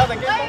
out the game.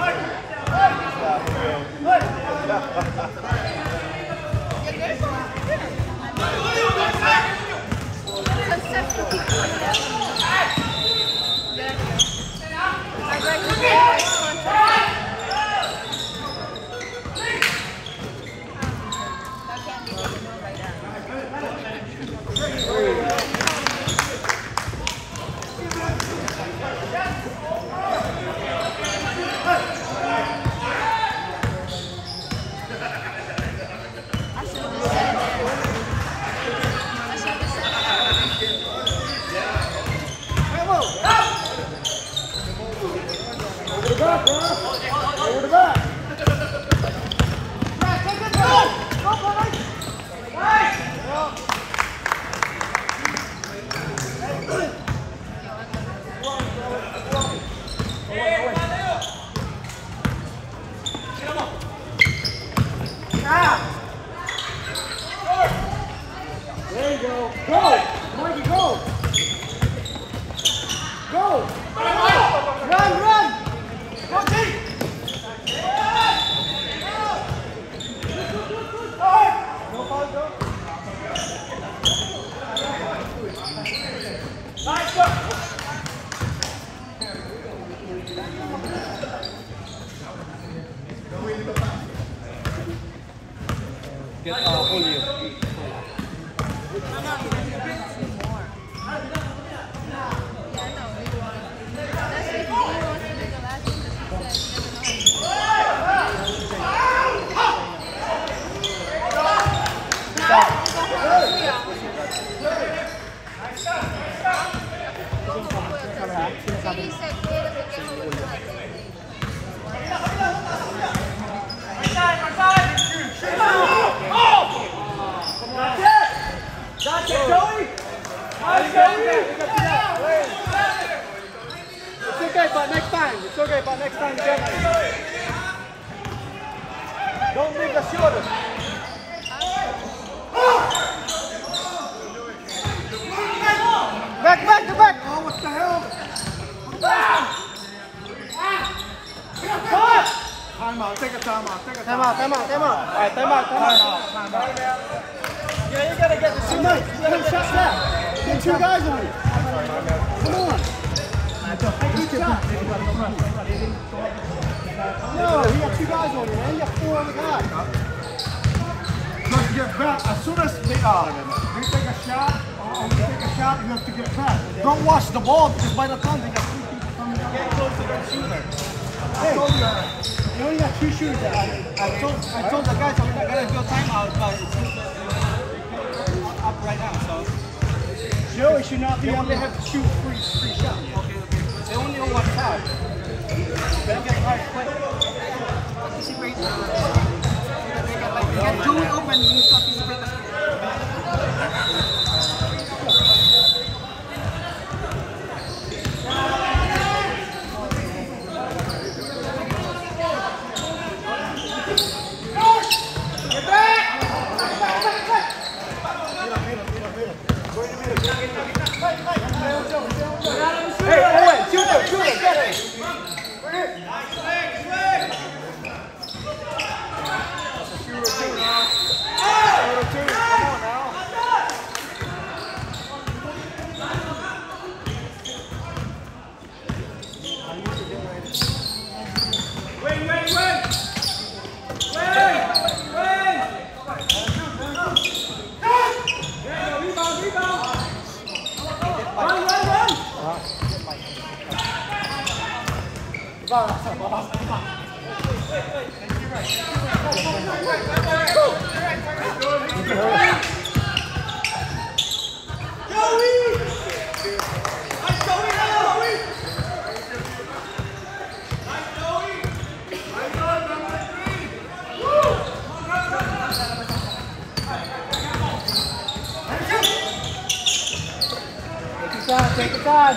Take your time.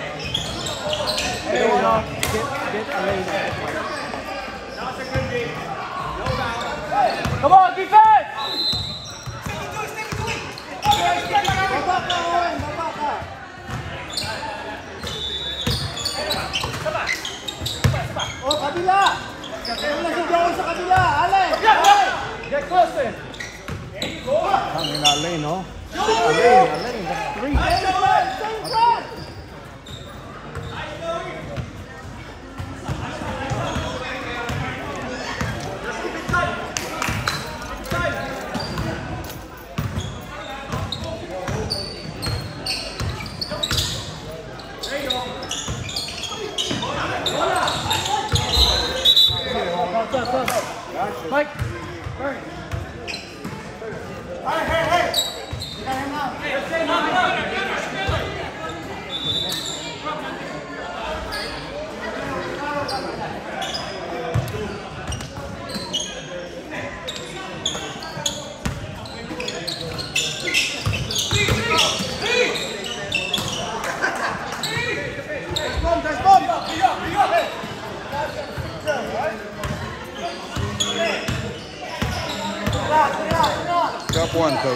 There you go. Get a lane. Come on, defense! Nasugawan sa kabila, Ale! Get close in! Ang Alain, no? Alain, that's 3. Same front! Mike! Hurry! Hey! You got him out. Up one, coach.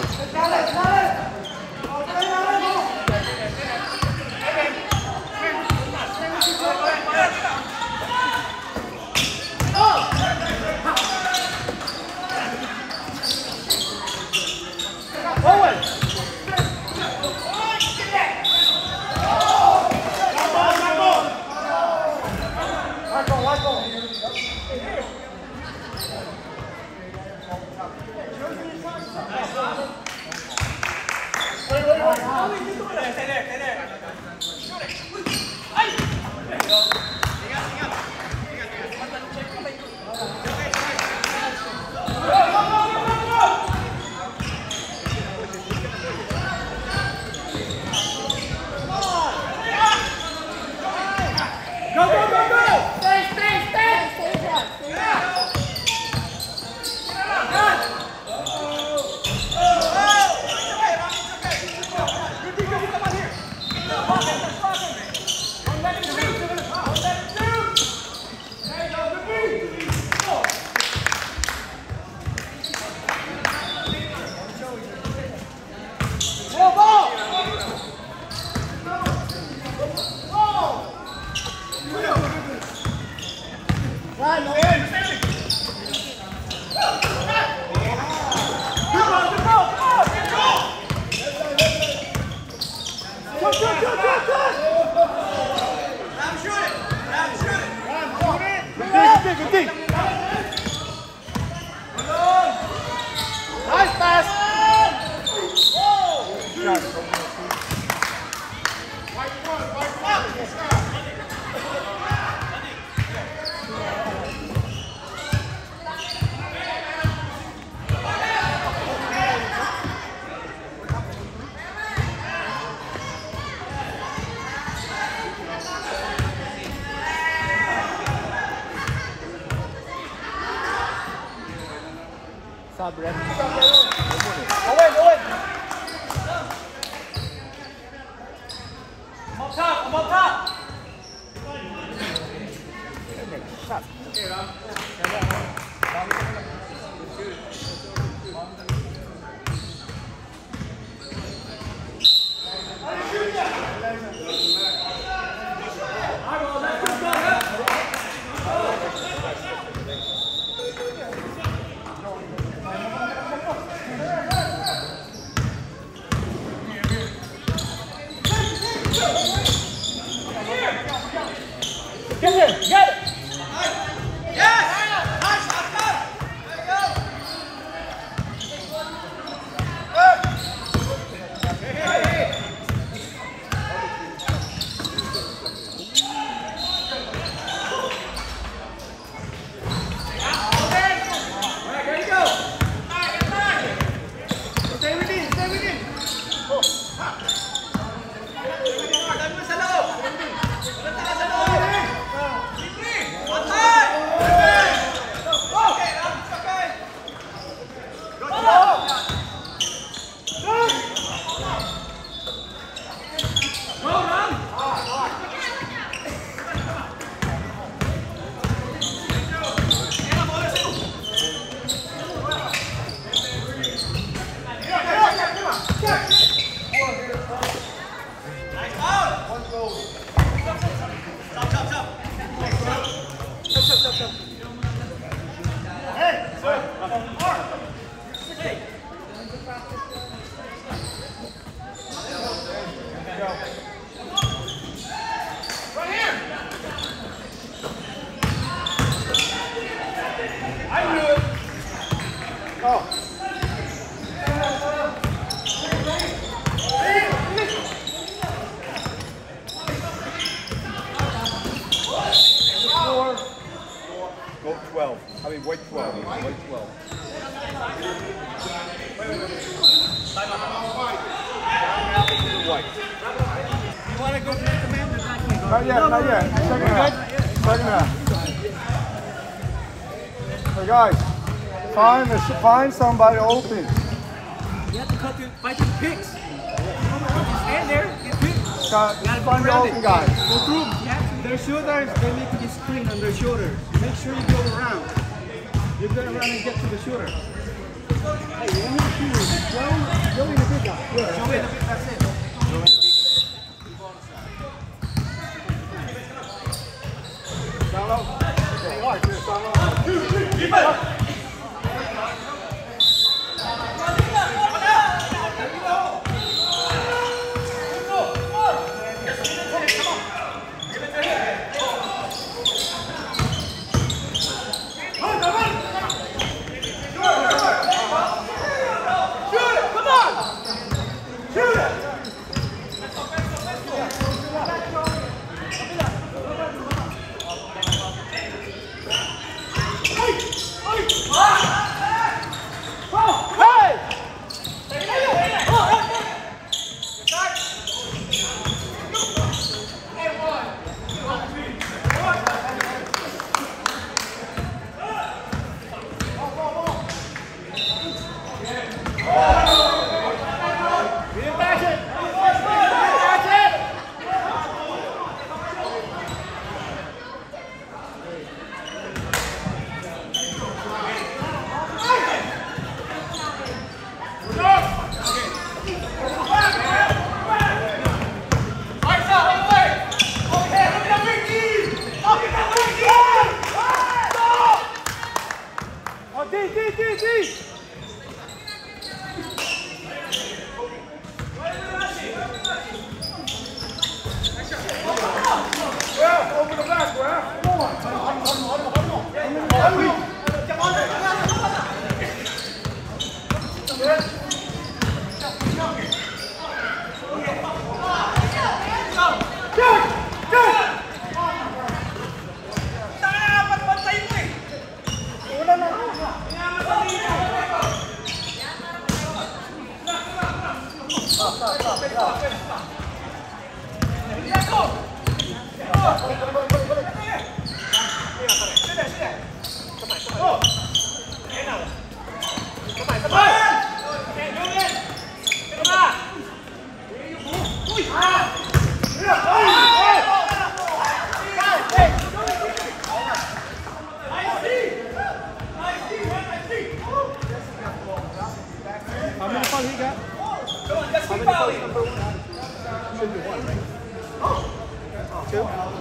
Owen! Owen! I'm up top! I'm up top! Shot. Get him! Get it! Yes! Nice! Let's go! There you go! Go 12. I mean, wait 12. Wait 12. You want to go to the commander? Not yet, not yet. Second half. Second half. Hey guys, find somebody open. You have to fight the picks. Stand there, get picked. You gotta Find the open guys. Go through them. Their shoulders, they make a screen on their shoulders. Make sure you go around. You go around and get to the shooter. Hey, you want me to shoot? Joey the big guy. Yeah, Joey the big, that's it. Joey the big guy. Down low. Stay hard, down low. Keep it. How many fouls he got? How many fouls? Should be one, right? Two?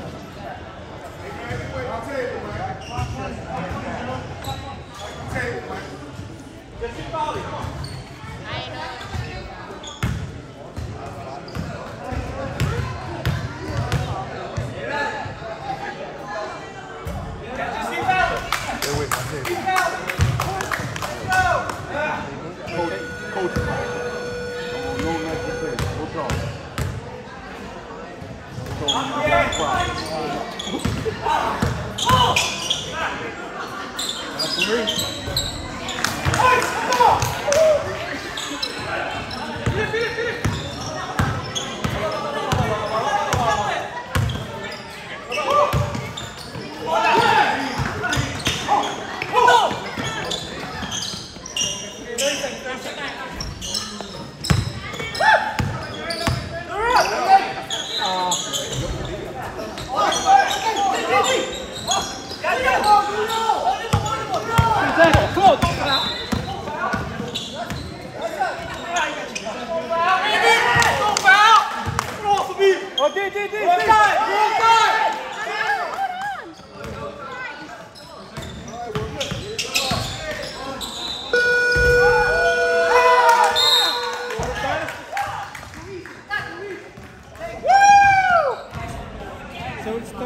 So it's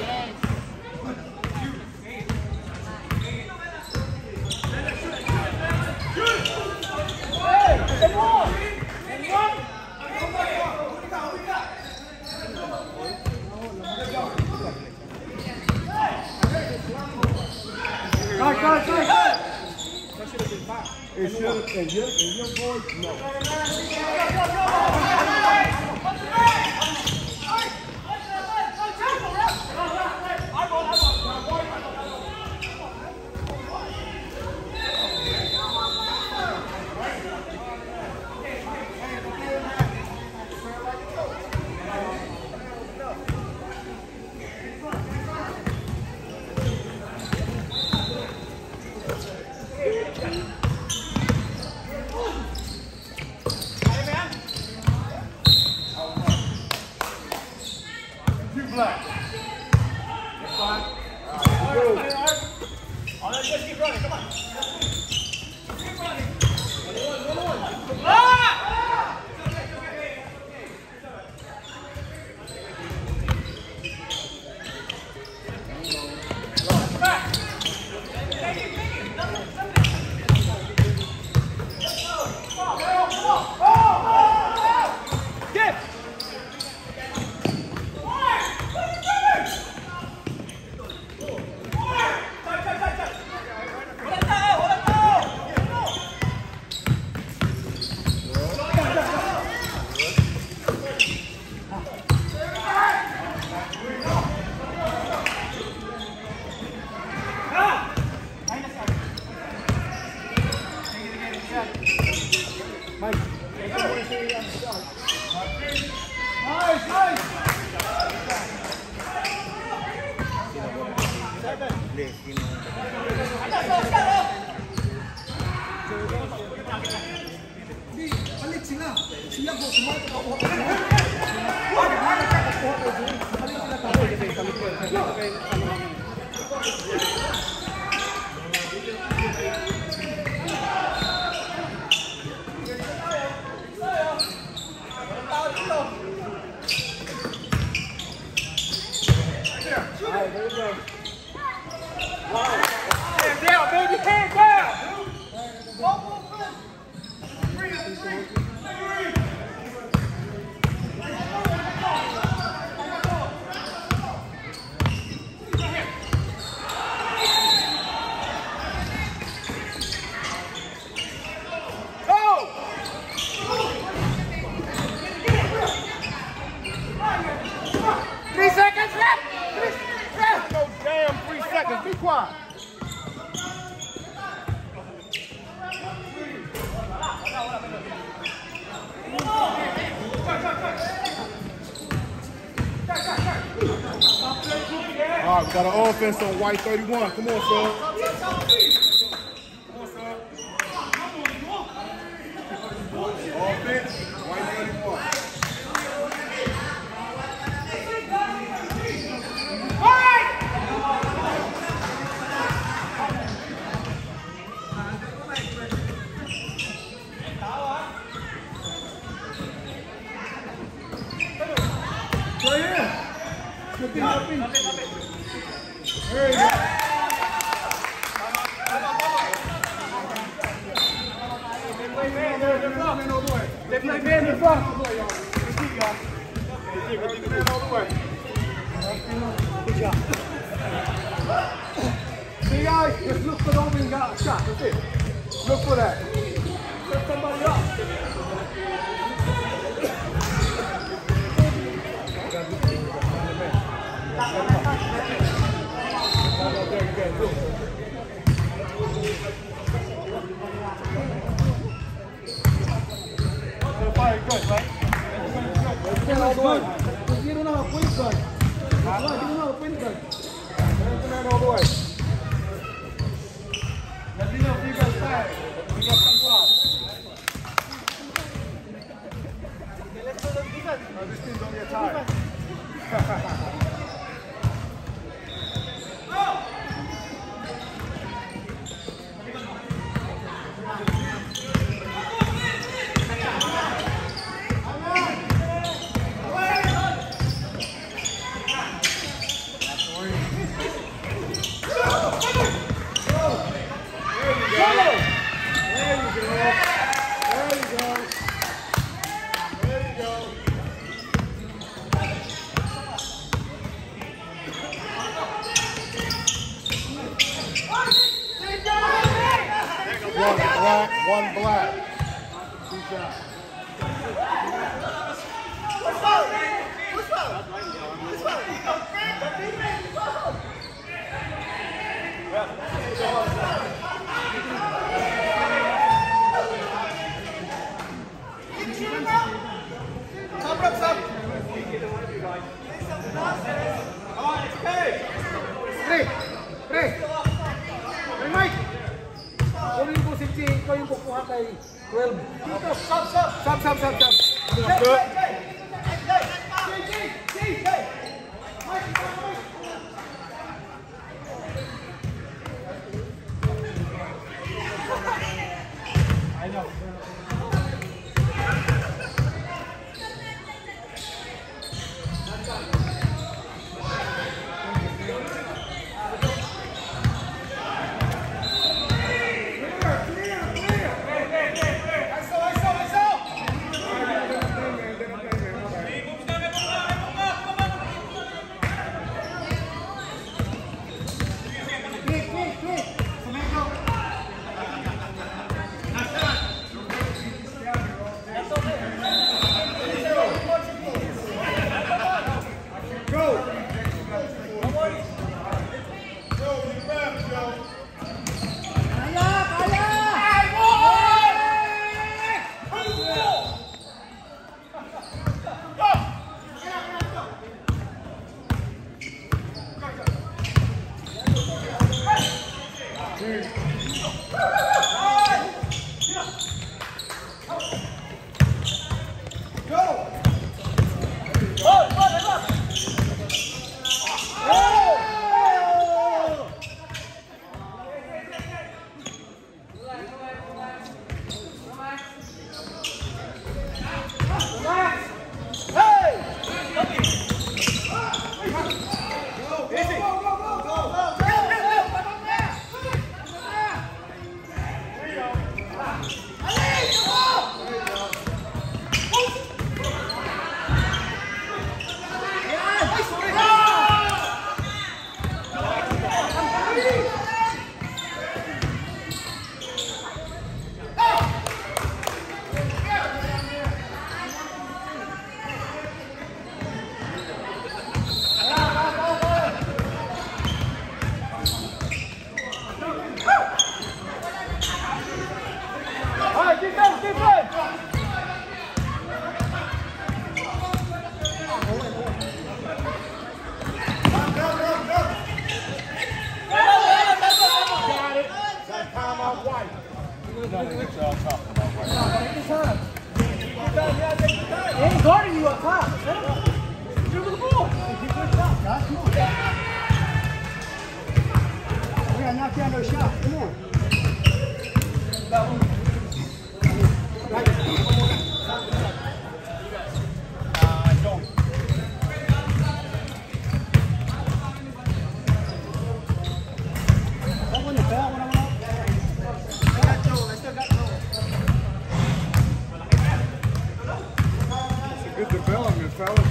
33-36. It should have, in your voice, no. All right, we got an offense on white 31. Come on, son. Offense, white 31. There you go. They play man in front. Good job. See guys, just look for the opening shot. That's it. Look for that. Set somebody up. Good, right? Get all the way. You don't know how quick good. You don't know how quick good. All the way. Let me know if you guys tired. We got some slots. Let's do the defense. No, this team don't get tired. There you go. One black. Two shots. Kunin ko si Chi, ikaw yung kukuha kay 12. Dito, stop. I know. Hey, guarding you up top. Dribble the ball. We gotta knock down those shots. Come on. Good development, fellas.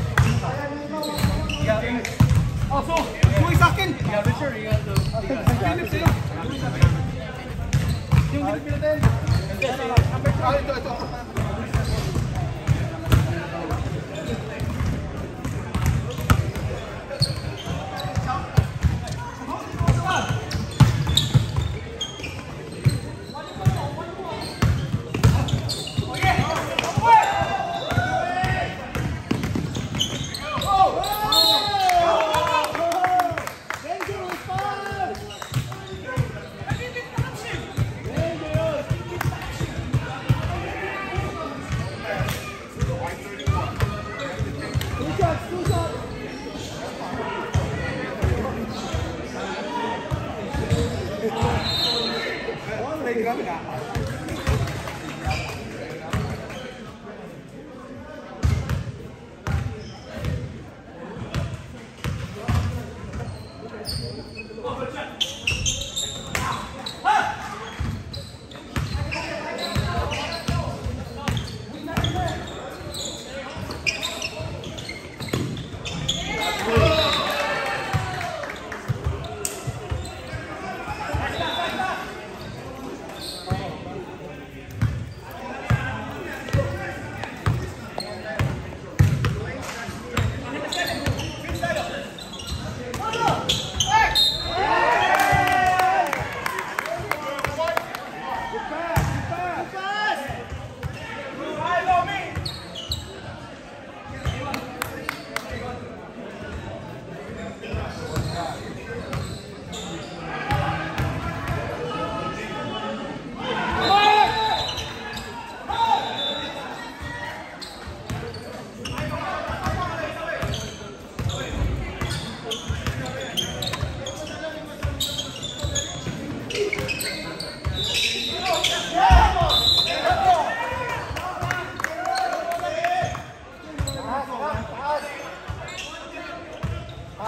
Also, Joey Sakin. Yeah, Richard, you got the... Yung pinipili din. Ito.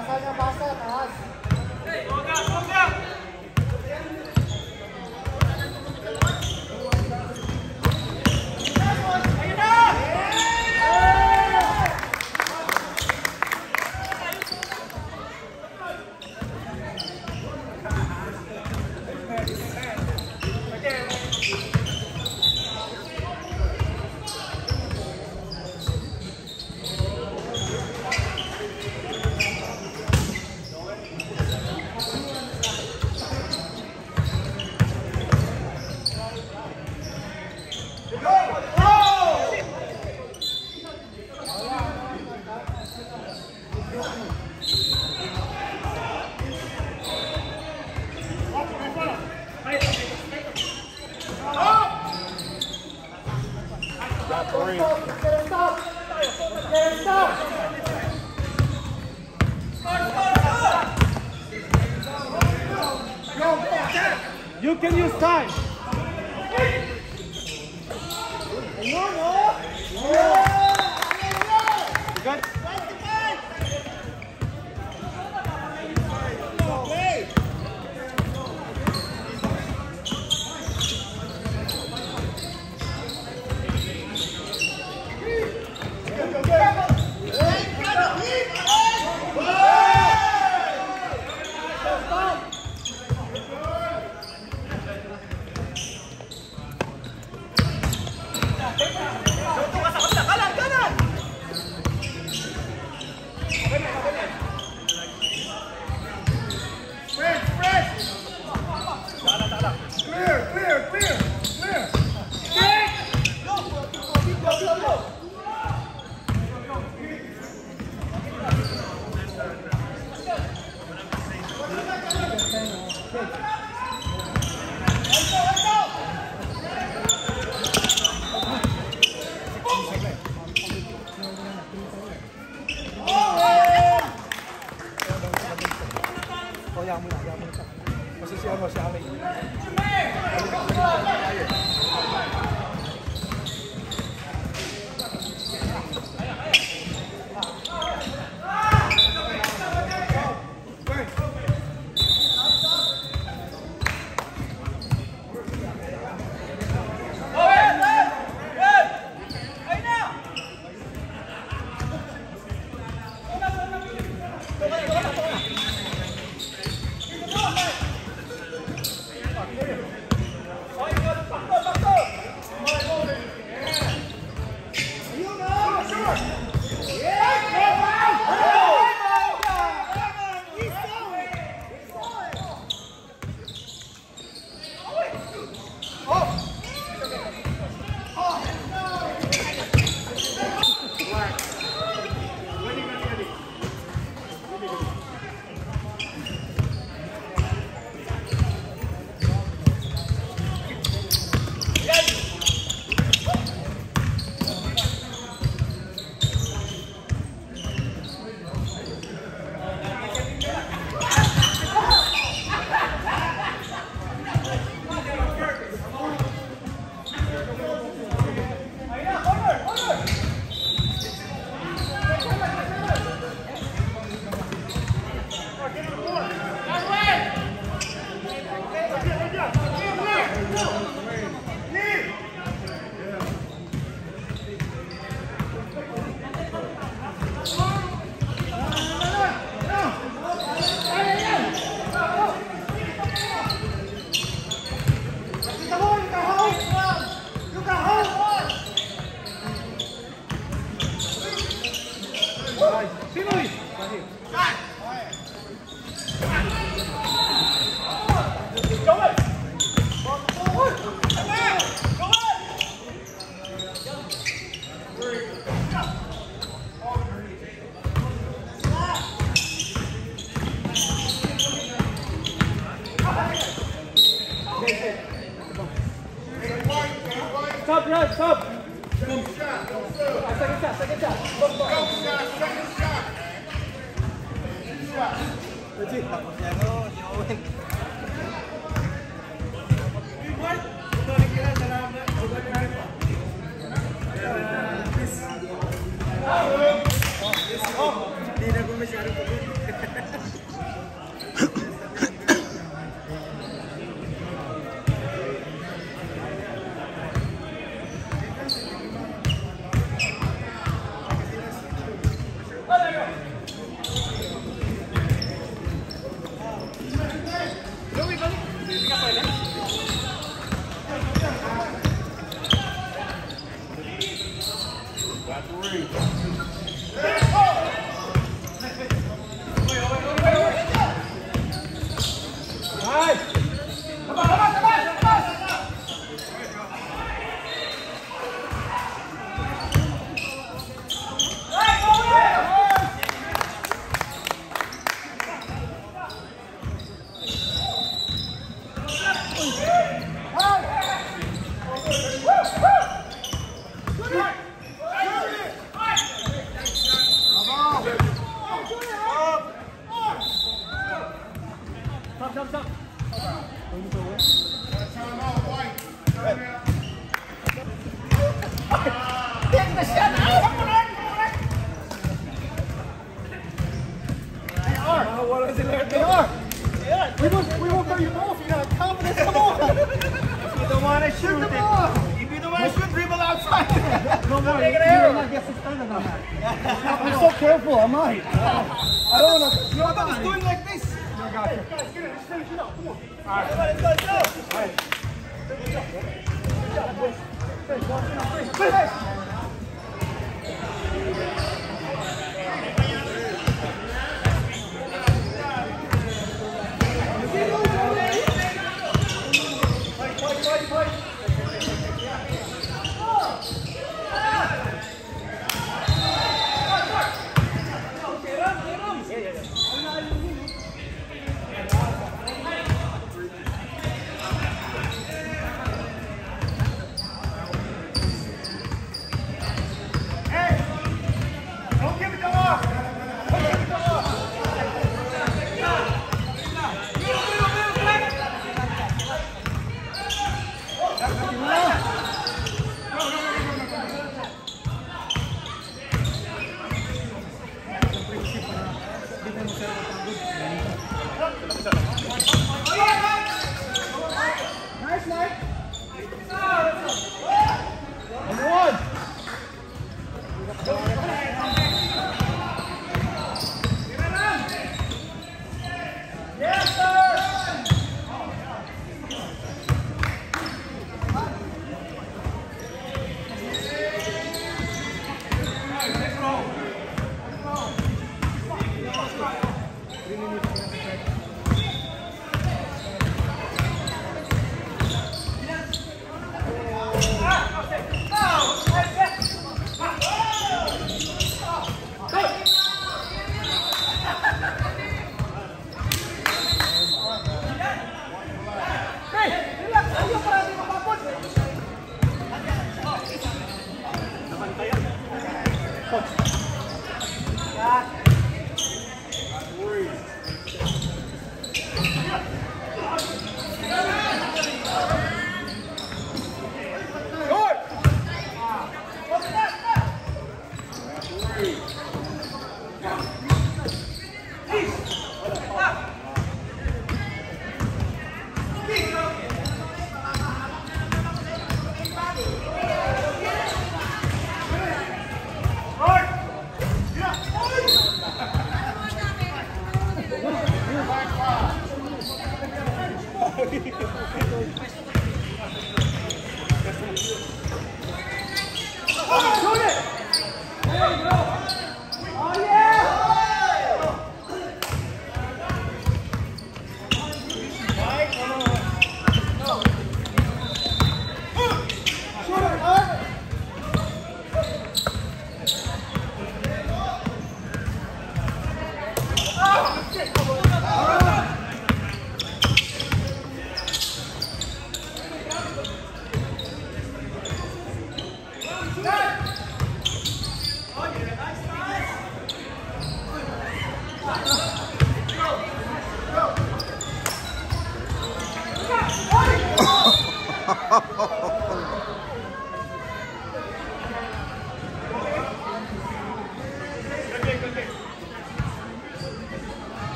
Basa niya, basa. Taas. You can use time. Good. Kasi si ano, si Alay. Penoy! Stop, Rod, stop! Second shot. Legit, tapos niya ako, si Owen. Hindi na masyadong pagod. We won't throw you both. You got confidence. Come on. If you don't want to shoot, if you don't want to shoot, dribble outside. Don't worry. You're not get suspended on that. I'm so careful. I might. I don't want to. You're not doing like this. I got you. Guys, get it. Just finish it up. Come on. All right. Let's go. All right. Good job, boys. Finish. Finish.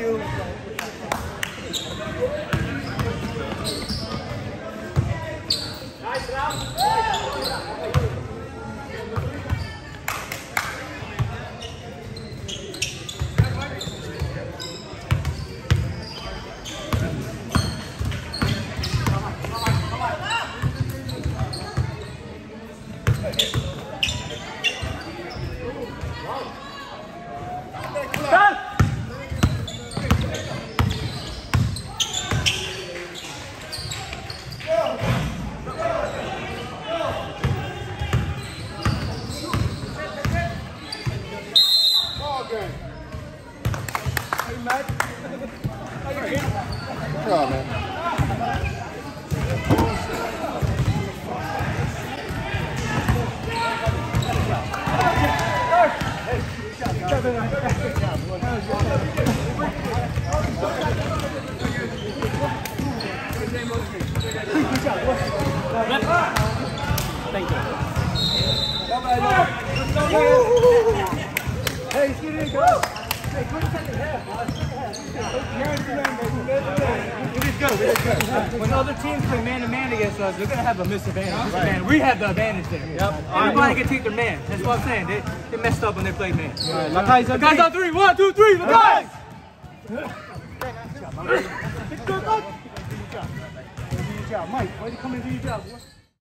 you. Come on, man. Thank you. Hey, get in, guys. Hey, quick second half. When other teams play man-to-man against us, they're going to have a misadvantage. Right. We have the advantage there. Yep. Everybody can take their man. That's what I'm saying. They messed up when they played man. Lakay's on Lakay's on 3. 1, 2, 3. Lakay! Good job, Mike. Why are you coming to do your job, boy?